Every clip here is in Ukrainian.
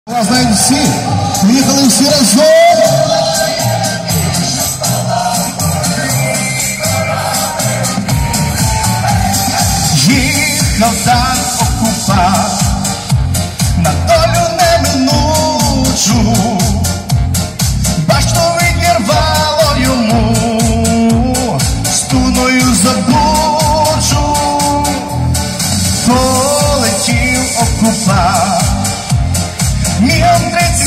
Вас знають всі, приїхали всі разом. Їхав там окупант на долю неминучу, башту відірвало йому стуною забучу. Полетів окупант мігом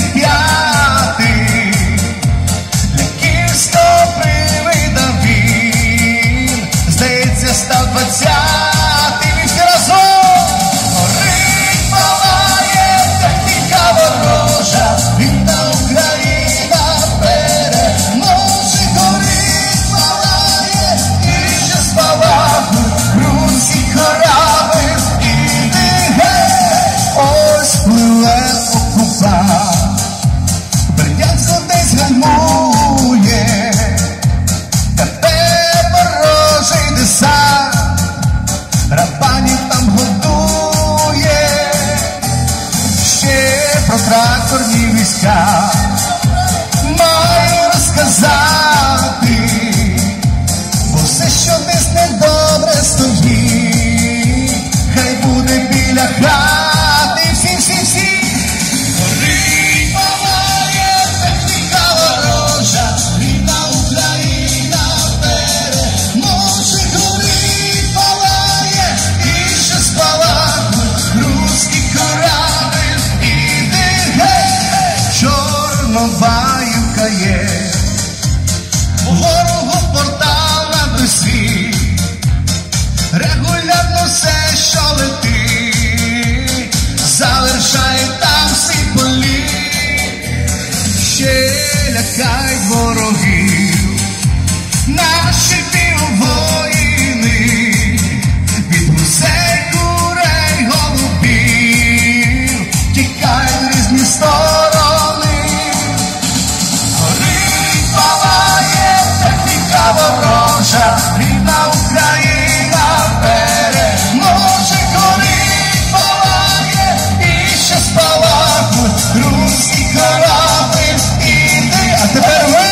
35-й, для Київського привида він, здається, став 20-й. Ми всі разом! Горить, палає техніка ворожа, вільна Україна переможе. Горить, палає, і ще спалахнуть руські кораблі. Іди геть, ось пливе Бердянську десь гальмує, тепер ворожий десант рабанів там годує. Ще про тракторні війська маю розказати, бо все, що десь недобре стоїть, хай буде біля хати. Всі Чорнобаївка є, ворогу портал на досі, регулярно все, що летить, залишає там всі полі. Ще лякають ворогів наші піввоїни, від гусей, курей, голубів тікають в різні сторони. Ворожа, рідна Україна переможе. Горить, палає, і ще спалахнуть руські кораблі. Іди, а тепер ви!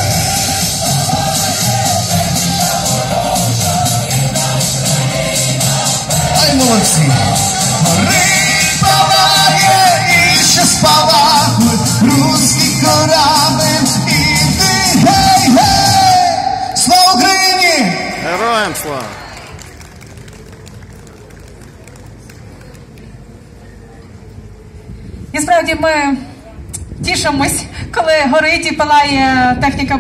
Ай, молодці! Горить, палає, і ще спалахнуть руські кораблі. Іди, гей, гей! Слава Україні! Героям слава! І справді ми тішимось, коли горить і палає техніка.